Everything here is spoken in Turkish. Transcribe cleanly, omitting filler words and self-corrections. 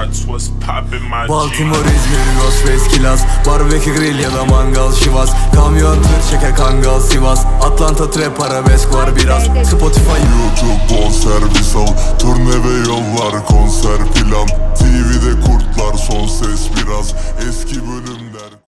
Baltimore, İzmir, Ghostface, Kilas, barbekü, grill ya da mangal, Şivas, kamyon, tır çeker, Kangal, Sivas, Atlanta, trap, arabesk var biraz, Spotify, YouTube, bon servis al.